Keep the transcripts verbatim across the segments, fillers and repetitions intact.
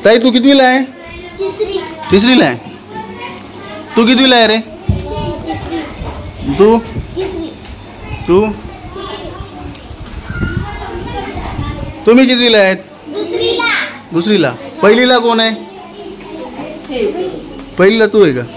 ताई तू कितवीला आहे? तिसरी. तिसरीला आहे. तू कितवीला आहे रे? तू तू तुम्ही कितवीला आहेत? दुसरीला. दुसरीला. पहिलीला कोण आहे? पहिलीला तू आहे का?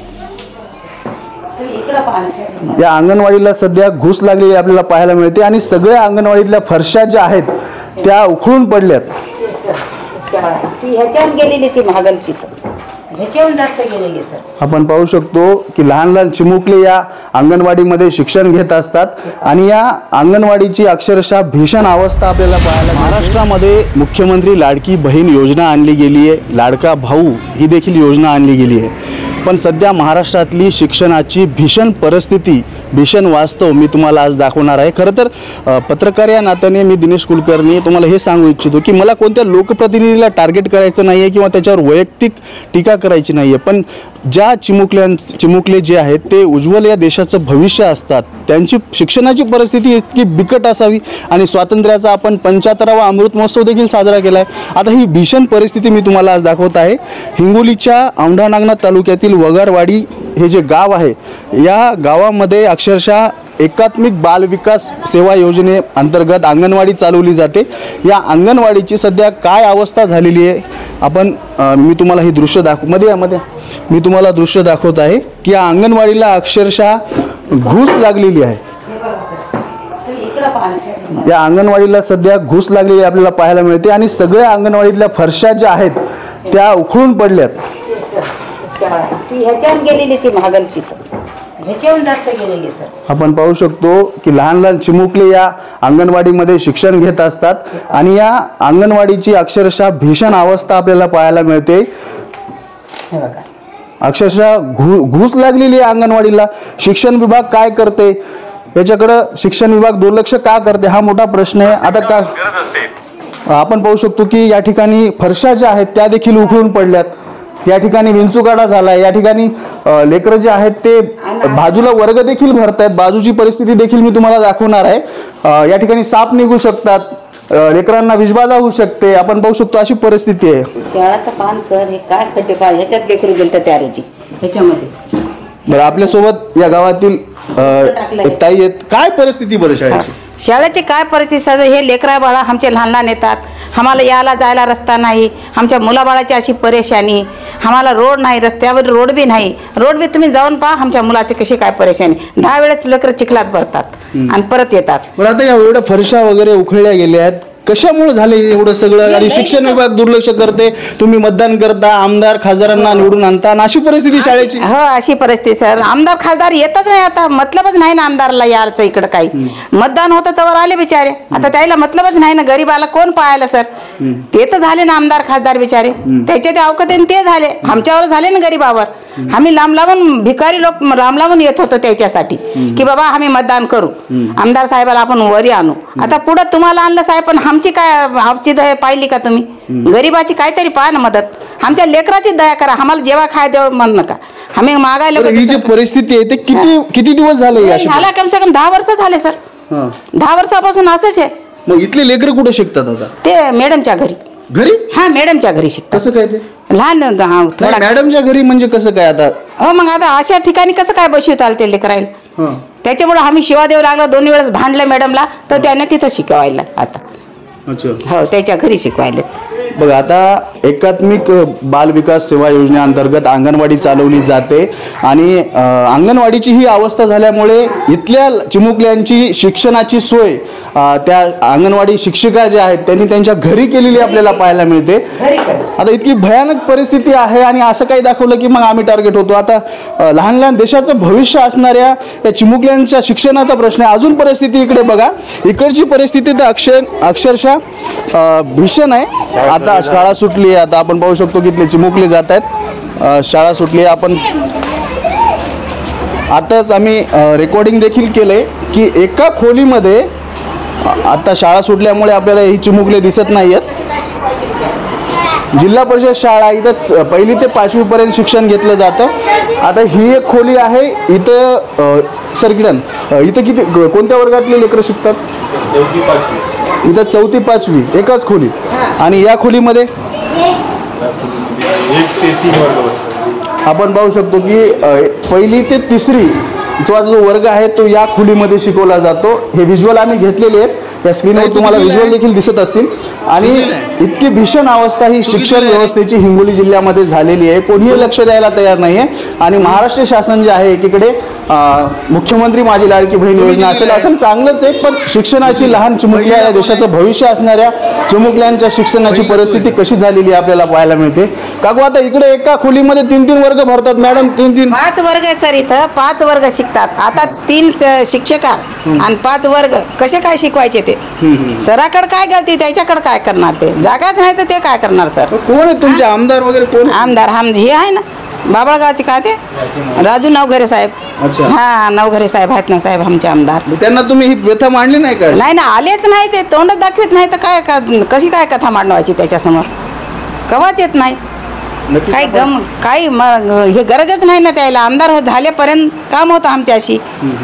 या अंगणवाडीला सध्या घुस लागलेली आपल्याला पाहायला मिळते आणि सगळ्या अंगणवाडीतल्या फरशा ज्या आहेत त्या उखळून पडल्यात. ती ह्याच्यावर गेलेली ती महागलची ह्याच्यावर जास्त गेलेली सर. आपण पाहू शकतो की लहान लहान चिमुकले या अंगणवाडीमध्ये शिक्षण घेत असतात आणि या अंगणवाडीची अक्षरशः भीषण अवस्था आपल्याला पाहायला. महाराष्ट्रामध्ये मुख्यमंत्री लाडकी बहीण योजना आणली गेली आहे, लाडका भाऊ ही देखील योजना आणली गेली आहे. पण सध्या महाराष्ट्रातली शिक्षणाची भीषण परिस्थिती, भीषण वास्तव मी तुम्हाला आज दाखवणार आहे. खरं तर पत्रकार या नात्याने मी दिनेश कुलकर्णी तुम्हाला हे सांगू इच्छितो की मला कोणत्या लोकप्रतिनिधीला टार्गेट करायचं नाही आहे किंवा त्याच्यावर वैयक्तिक टीका करायची नाही आहे. पण ज्या चिमुकल्यां चिमुकले जे आहेत ते उज्ज्वल या देशाचं भविष्य असतात, त्यांची शिक्षणाची परिस्थिती इतकी बिकट असावी आणि स्वातंत्र्याचा आपण पंच्याहत्तरावा अमृत महोत्सव देखील साजरा केला आहे. आता ही भीषण परिस्थिती मी तुम्हाला आज दाखवत आहे. हिंगोलीच्या औंढा नागनाथ तालुक्यातील वगारवाडी हे जे गाव आहे, या गावामध्ये अक्षरशः एकात्मिक बाल विकास सेवा योजने अंतर्गत अंगणवाडी चालवली जाते. या अंगणवाडीची सध्या काय अवस्था झालेली आहे आपण मी तुम्हाला ही दृश्य दाखव मध्ये मध्ये मी तुम्हाला दृश्य दाखवत आहे की या अंगणवाडीला अक्षरशः घुस लागलेली आहे. या अंगणवाडीला सध्या घुस लागलेली आपल्याला पाहायला मिळते आणि सगळ्या अंगणवाडीतल्या फरशा ज्या आहेत त्या उखळून पडल्यात. ती ह्याच्यावर गेलेली ती महागलची ह्याच्यावर जास्त गेलेली सर. आपण पाहू शकतो की लहान लहान चिमुकले या अंगणवाडीमध्ये शिक्षण घेत असतात आणि या अंगणवाडीची अक्षरशः भीषण अवस्था आपल्याला पाहायला मिळते. अक्षरशः घु घुस लागलेली आहे अंगणवाडीला. शिक्षण विभाग काय करते याच्याकडं शिक्षण विभाग दुर्लक्ष का करते हा मोठा प्रश्न आहे. आता का आपण पाहू शकतो की या ठिकाणी फरशा ज्या आहेत त्या देखील उखळून पडल्यात. या ठिकाणी विंचुकाडा झाला आहे. या ठिकाणी लेकरं जे आहेत ते बाजूला वर्ग देखील भरत आहेत. बाजूची परिस्थिती देखील मी तुम्हाला दाखवणार आहे. या ठिकाणी साप निघू शकतात, लेकरांना विषबाधा होऊ शकते. आपण पाहू शकतो अशी परिस्थिती आहे. शाळाचं पान सर हे काय खड्डे पाय ह्याच्यात लेकरू गेलं त्या रोजी ह्याच्यामध्ये. बरं आपल्यासोबत या गावातील ताई आहेत. काय परिस्थिती बरं शाळेची? शाळेची काय परिस्थिती? हे लेकरा बाळा आमचे लहान लहान येतात, आम्हाला यायला जायला रस्ता नाही, आमच्या मुलाबाळाची अशी परेशानी, आम्हाला रोड नाही, रस्त्यावर रोड बी नाही. रोड बी तुम्ही जाऊन पहा आमच्या मुलाची कशी काय परेशानी. दहा वेळेस लेकरं चिखलात भरतात आणि परत येतात. बरं आता या एवढ्या फरशा वगैरे उखळल्या गेल्या आहेत, कशामुळे झाले एवढं सगळं? आणि शिक्षण विभाग दुर्लक्ष करते. तुम्ही मतदान करता, आमदार खासदारांना निवडून आणता आणि अशी परिस्थिती शाळेची. हो अशी परिस्थिती सर. आमदार खासदार येतच नाही. आता मतलबच नाही ना आमदारला यायचं इकडं. काही मतदान होतं तर आले बिचारे. आता त्याला मतलबच नाही ना. गरीबाला कोण पाहायला सर? ते तर झाले ना आमदार खासदार बिचारे. त्याच्या ते अवकात ते झाले. आमच्यावर झाले ना गरीबावर. आम्ही लांब लांबून भिकारी लोक लांब लांबून येत होतो त्याच्यासाठी की बाबा आम्ही मतदान करू, आमदार साहेबाला आपण वरी आणू. आता पुढे तुम्हाला आणलं साहेब, पण आमची काय आमची दया पाहिली का तुम्ही? गरीबाची काहीतरी पहा ना मदत. आमच्या लेकराची दया करा. आम्हाला जेव्हा खाय देऊ म्हण नका. आम्ही मागायला. ही जी परिस्थिती आहे ते किती किती दिवस झाले? झाला कम से कम दहा वर्ष झाले सर. दहा वर्षापासून असंच आहे. मग इथले लेकरं कुठे शिकतात आता? ते मॅडमच्या घरी. घरी? हा मॅडमच्या घरी शिकतात. कसं काय ते? लहान थोडा मॅडमच्या घरी म्हणजे कसं काय आता? हो मग आता अशा ठिकाणी कसं काय बसवता आलं ते लेकरायला? त्याच्यामुळे आम्ही शिवा देऊ लागलो. दोन वेळेस भांडलं मॅडमला तर त्याने तिथं शिकवायला. आता हो त्याच्या घरी शिकवायला. बघा आता एकात्मिक बाल विकास सेवा योजनेअंतर्गत अंगणवाडी चालवली जाते आणि अंगणवाडीची ही अवस्था झाल्यामुळे इथल्या चिमुकल्यांची शिक्षणाची सोय त्या अंगणवाडी शिक्षिका ज्या आहेत त्यांनी त्यांच्या घरी केलेली आपल्याला पाहायला मिळते. आता इतकी भयानक परिस्थिती आहे आणि असं काही दाखवलं की मग आम्ही टार्गेट होतो. आता लहान लहान देशाचं भविष्य असणाऱ्या या चिमुकल्यांच्या शिक्षणाचा प्रश्न आहे. अजून परिस्थिती इकडे बघा. इकडची परिस्थिती तर अक्षर अक्षरशः भीषण आहे. आता शाळा सुटली. आता आपण पाहू शकतो की चिमुकले जात आहेत. शाळा सुटली. आपण आताच आम्ही रेकॉर्डिंग देखील केलंय की एका खोलीमध्ये आता शाळा सुटल्यामुळे आपल्याला ही चिमुकले दिसत नाही आहेत. जिल्हा परिषद शाळा इथं पहिली ते पाचवी पर्यंत शिक्षण घेतलं जातं. आता ही एक खोली आहे. इथं सरकिरण इथं किती कोणत्या वर्गातले लेकरं शिकतात? इथं चौथी पाचवी एकाच खोली. आणि या खोलीमध्ये एक ते तीन वर्ग बसतात. आपण पाहू शकतो की अ, पहिली ते तिसरी जो जो वर्ग आहे तो या खोलीमध्ये शिकवला जातो. हे व्हिज्युअल आम्ही घेतलेले आहेत, या स्क्रीनवर तुम्हाला व्हिज्युअल देखील दिसत असतील. आणि इतकी भीषण अवस्था ही शिक्षण व्यवस्थेची हिंगोली जिल्ह्यामध्ये झालेली आहे. कोणीही लक्ष द्यायला तयार नाही आहे. आणि महाराष्ट्र शासन जे आहे एकीकडे अ, मुख्यमंत्री माझी लाडकी बहीण योजना असेल असेल चांगलंच आहे, पण शिक्षणाची लहान चिमुकल्या या देशाचं भविष्य असणाऱ्या चिमुकल्यांच्या शिक्षणाची परिस्थिती कशी झालेली आहे आपल्याला पाहायला मिळते. काकू आता इकडे एका खोलीमध्ये तीन तीन वर्ग भरतात मॅडम, तीन तीन पाच वर्ग आहे सर, इथं पाच वर्ग शिकतात. आता तीन स- शिक्षकार आणि पाच वर्ग कसे काय शिकवायचे ते? सराकडे काय गलती, त्याच्याकडे काय करणार? ते जागाच नाही तर ते काय करणार सर? कोण आहे तुमचे आमदार वगैरे कोण? आमदार हम हे आहे ना बाबळगावचे काय ते राजू नवघरे साहेब. अच्छा. हा नवघरे साहेब आहेत ना साहेब आमचे आमदार. मग त्यांना तुम्ही ही व्यथा मांडली नाही का? नाही ना आलेच नाही ते, तोंड दाखवित नाही तर काय का- कशी काय कथा मांडवायची त्याच्यासमोर? कवाच येत नाही. नक्कीच काही आपण- गम काही मग हे गरजच नाही ना त्याला. आमदार हो झाल्यापर्यंत काम होतं आमच्याशी,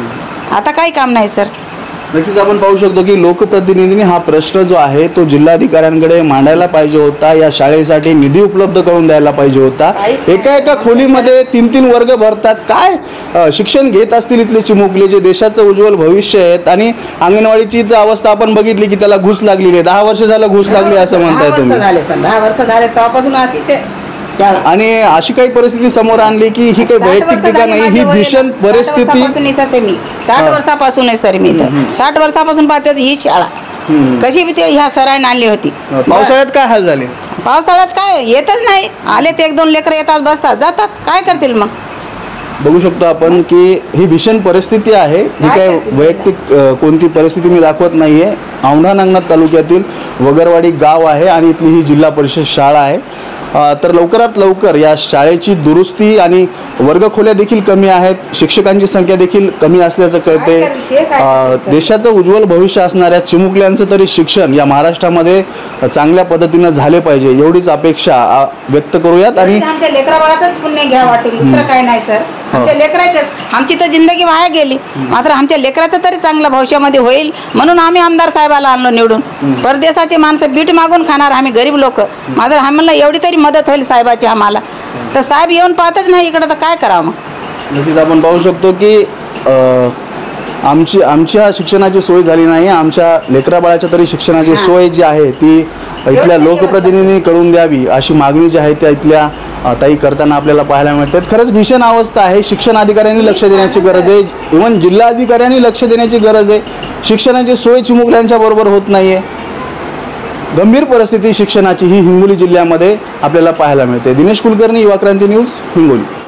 आता काही काम नाही सर. नक्कीच आपण पाहू शकतो की लोकप्रतिनिधींनी हा प्रश्न जो आहे तो जिल्हाधिकाऱ्यांकडे मांडायला पाहिजे होता. या शाळेसाठी निधी उपलब्ध करून द्यायला पाहिजे होता. एका एका खोलीमध्ये तीन तीन वर्ग भरतात. काय अ, शिक्षण घेत असतील इथले चिमुकले जे देशाचं उज्ज्वल भविष्य आहेत. आणि अंगणवाडीची तर अवस्था आपण बघितली की त्याला घुस लागलेली आहे. दहा वर्ष झालं घुस लागली असं म्हणताय दहा तुम्ही. वर्ष झाले सर, दहा वर्ष झाले तेव्हापासून अशीच आहे शाळा. आणि अशी काही परिस्थिती समोर आणली की ही काही साठ वैयक्तिक वर्ष टीका झाली नाही, माझे ही वय. भीषण साठ परिस्थिती. वर्षापासून इथंच आहे मी, साठ हा. वर्षापासून आहे सर मी इथं. साठ वर्षापासून पाहते ही शाळा कशी बी ते ह्या सरायने आणली होती. पावसाळ्यात काय हाल झाले? पावसाळ्यात काय येतच नाही. आले ते एक दोन लेकरं येतात बसतात जातात, काय करतील मग? बघू शकतो आपण की ही भीषण परिस्थिती आहे. ही काय काय करतील? वैयक्तिक अ, कोणती परिस्थिती मी दाखवत नाहीये. औंढा नागनाथ तालुक्यातील वगरवाडी गाव आहे आणि इथली ही जिल्हा परिषद शाळा आहे. अ, तर लवकरात लवकर या शाळेची दुरुस्ती आणि वर्गखोल्या देखील कमी आहेत, शिक्षकांची संख्या देखील कमी असल्याचं कळते. काय करतील? ते काय अ, करतील? देशाचं उज्ज्वल भविष्य असणाऱ्या चिमुकल्यांचं तरी शिक्षण या महाराष्ट्रामध्ये चांगल्या पद्धतीनं झाले पाहिजे एवढीच अपेक्षा अ, व्यक्त करूयात. आणि आमच्या लेकरा बाळाचंच पुण्य घ्या वाटेल, दुसरं काय नाही सर. आमच्या लेकराचं आमची तर जिंदगी वाया गेली, मात्र आमच्या लेकराचं तरी चांगलं भविष्यामध्ये होईल म्हणून आम्ही आमदार साहेबाला आणलो निवडून. परदेशाचे माणसं बीट मागून खाणार आम्ही गरीब लोक, मात्र आम्हाला एवढी तरी मदत होईल साहेबाची आम्हाला. तर साहेब येऊन पाहतच नाही इकडं, तर काय करावं मग? नक्कीच आपण पाहू शकतो की अ, आमची आमच्या शिक्षणाची सोय झाली नाही. आमच्या लेकराबाळाच्या तरी शिक्षणाची सोय जी आहे ती इथल्या लोकप्रतिनिधींनी करून द्यावी अशी मागणी जी आहे त्या इथल्या अ, ताई करताना आपल्याला पाहायला मिळतात. खरंच भीषण अवस्था आहे. शिक्षण अधिकाऱ्यांनी लक्ष देण्याची गरज आहे. इव्हन जिल्हाधिकाऱ्यांनी लक्ष देण्याची गरज आहे. शिक्षणाची सोय चिमुकल्यांच्या बरोबर होत नाही आहे. गंभीर परिस्थिती शिक्षणाची ही हिंगोली जिल्ह्यामध्ये आपल्याला पाहायला मिळते. दिनेश कुलकर्णी, युवा क्रांती न्यूज, हिंगोली.